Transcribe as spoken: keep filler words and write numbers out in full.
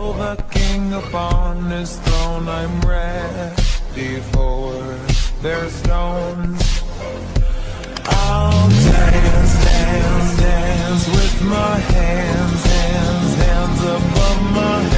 Oh, the king upon his throne, I'm ready for their stones. I'll dance, dance, dance with my hands, hands, hands above my